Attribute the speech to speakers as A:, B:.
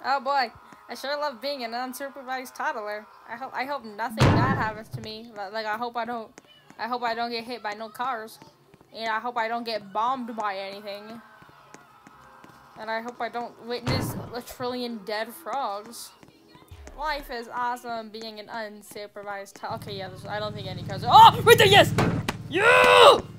A: Oh boy, I sure love being an unsupervised toddler. I hope nothing bad happens to me. Like I hope I don't get hit by no cars, and I hope I don't get bombed by anything, and I hope I don't witness a trillion dead frogs. Life is awesome being an unsupervised toddler. Okay, yeah, I don't think any cars. Oh, right there, yes, yeah.